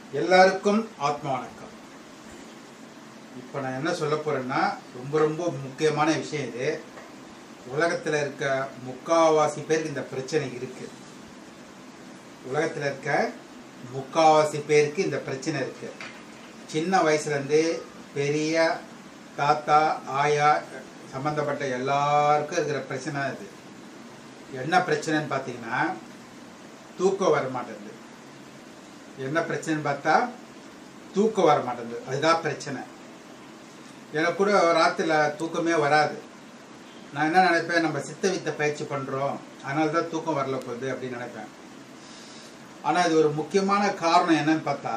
எல்லாருக்கும் ஆத்மா வணக்கம். இப்போ நான் என்ன சொல்ல போகிறேன்னா ரொம்ப முக்கியமான விஷயம். இது உலகத்தில் இருக்க முக்காவாசி பேருக்கு இந்த பிரச்சனை இருக்குது. உலகத்தில் இருக்க முக்காவாசி பேருக்கு இந்த பிரச்சனை இருக்குது. சின்ன வயசுலேருந்து பெரிய தாத்தா ஆயா சம்மந்தப்பட்ட எல்லாருக்கும் இருக்கிற பிரச்சனை இது. என்ன பிரச்சனைன்னு பார்த்தீங்கன்னா தூக்கம் வர மாட்டேங்குது. என்ன பிரச்சனைன்னு பார்த்தா தூக்கம் வர மாட்டேங்குது. அதுதான் பிரச்சனை. எனக்கு கூட ராத்திரியில் தூக்கமே வராது. நான் என்ன நினைப்பேன், நம்ம சித்த வித்தை பயிற்சி பண்ணுறோம், அதனால தான் தூக்கம் வரல போகுது அப்படின்னு நினைப்பேன். ஆனால் இது ஒரு முக்கியமான காரணம் என்னன்னு பார்த்தா,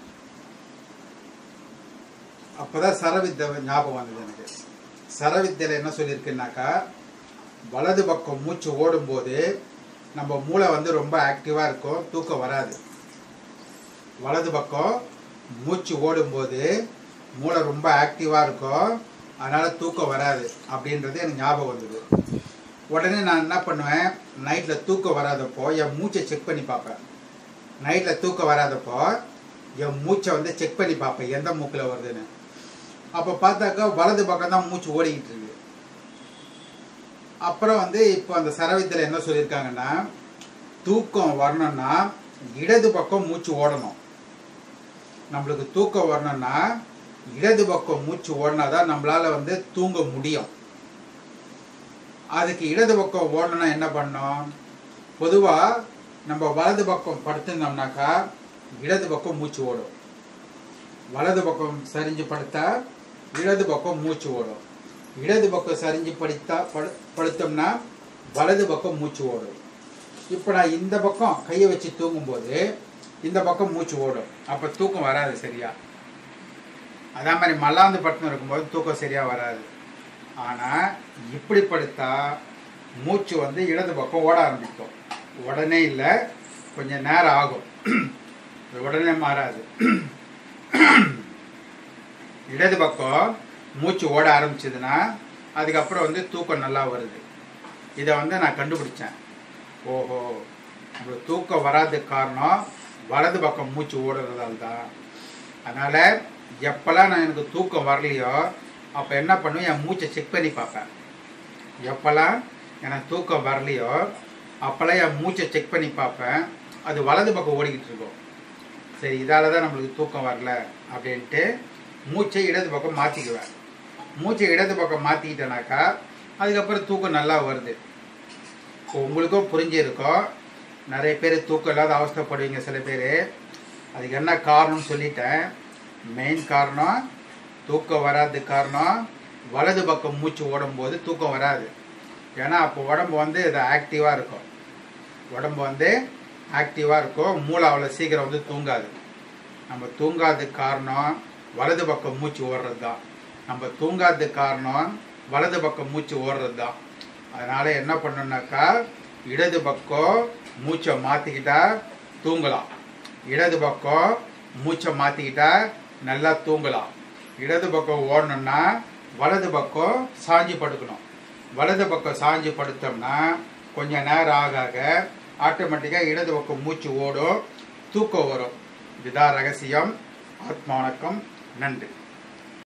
அப்போதான் சரவித்தை ஞாபகம் வந்தது எனக்கு. சரவித்தையில் என்ன சொல்லியிருக்குன்னாக்கா, வலது பக்கம் மூச்சு ஓடும்போது நம்ம மூளை ரொம்ப ஆக்டிவாக இருக்கும், தூக்கம் வராது. வலது பக்கம் மூச்சு ஓடும்போது மூளை ரொம்ப ஆக்டிவாக இருக்கும், அதனால் தூக்கம் வராது அப்படின்றது எனக்கு ஞாபகம் வந்தது. உடனே நான் என்ன பண்ணுவேன், நைட்டில் தூக்கம் வராதப்போ என் மூச்சை செக் பண்ணி பார்ப்பேன். நைட்டில் தூக்கம் வராதப்போ என் மூச்சை செக் பண்ணி பார்ப்பேன் எந்த மூக்கில் வருதுன்னு. அப்போ பார்த்தாக்கா வலது பக்கம் தான் மூச்சு ஓடிக்கிட்டு இருக்கு. அப்புறம் இப்போ அந்த சரவித்தில் என்ன சொல்லியிருக்காங்கன்னா, தூக்கம் வரணும்னா இடது பக்கம் மூச்சு ஓடணும். நம்மளுக்கு தூக்கம் வரணும்னா இடது பக்கம் மூச்சு ஓடினாதான் நம்மளால தூங்க முடியும். அதுக்கு இடது பக்கம் ஓடணும்னா என்ன பண்ணோம், பொதுவாக நம்ம வலது பக்கம் படுத்திருந்தோம்னாக்கா இடது பக்கம் மூச்சு ஓடும். வலது பக்கம் சரிஞ்சு படுத்தா இடது பக்கம் மூச்சு ஓடும். இடது பக்கம் சரிஞ்சு படுத்தோம்னா வலது பக்கம் மூச்சு ஓடும். இப்போ நான் இந்த பக்கம் கையை வச்சு தூங்கும்போது இந்த பக்கம் மூச்சு ஓடும். அப்போ தூக்கம் வராது சரியா. அதே மாதிரி மல்லாந்து படுத்துன்னு இருக்கும்போது தூக்கம் சரியாக வராது. ஆனால் இப்படி படுத்தா மூச்சு இடது பக்கம் ஓட ஆரம்பிக்கும். உடனே இல்லை, கொஞ்சம் நேரம் ஆகும், உடனே மாறாது. இடது பக்கம் மூச்சு ஓட ஆரம்பிச்சதுன்னா அதுக்கப்புறம் தூக்கம் நல்லா வருது. இதை நான் கண்டுபிடிச்சேன். ஓஹோ, நம்மளுக்கு தூக்கம் வராதுக்கு காரணம் வலது பக்கம் மூச்சு ஓடுறதால தான். அதனால் எப்போல்லாம் நான் எனக்கு தூக்கம் வரலையோ அப்போ என்ன பண்ணுவேன், என் மூச்சை செக் பண்ணி பார்ப்பேன். எப்போல்லாம் எனக்கு தூக்கம் வரலையோ அப்போல்லாம் என் மூச்சை செக் பண்ணி பார்ப்பேன். அது வலது பக்கம் ஓடிக்கிட்டு இருக்கும். சரி, இதால் தான் நம்மளுக்கு தூக்கம் வரல அப்படின்ட்டு மூச்சை இடது பக்கம் மாற்றிக்குவேன். மூச்சை இடது பக்கம் மாற்றிக்கிட்டேனாக்கா அதுக்கப்புறம் தூக்கம் நல்லா வருது. இப்போ உங்களுக்கும் புரிஞ்சிருக்கும். நிறைய பேர் தூக்கம் இல்லாத அவஸ்தைப்படுவீங்க. சில பேர் அதுக்கு என்ன காரணம்னு சொல்லிட்டேன். மெயின் காரணம் தூக்கம் வராது. காரணம் வலது பக்கம் மூச்சு ஓடும்போது தூக்கம் வராது. ஏன்னா அப்போ உடம்பு இது ஆக்டிவாக இருக்கும். உடம்பு ஆக்டிவாக இருக்கும். மூளை அவ்வளோ சீக்கிரம் தூங்காது. நம்ம தூங்காததுக்கு காரணம் வலது பக்கம் மூச்சு ஓடுறது தான். நம்ம தூங்காததுக்கு காரணம் வலது பக்கம் மூச்சு ஓடுறது தான். அதனால் என்ன பண்ணணுன்னாக்கா, இடது பக்கம் மூச்சை மாற்றிக்கிட்டா தூங்கலாம். இடது பக்கம் மூச்சை மாற்றிக்கிட்டா நல்லா தூங்கலாம். இடது பக்கம் ஓடணுன்னா வலது பக்கம் சாஞ்சி படுக்கணும். வலது பக்கம் சாஞ்சி படுத்தோம்னா கொஞ்சம் நேரம் ஆக ஆட்டோமேட்டிக்காக இடது பக்கம் மூச்சு ஓடும், தூக்கம் வரும். இதுதான் ரகசியம். ஆத்மா வணக்கம். நன்றி.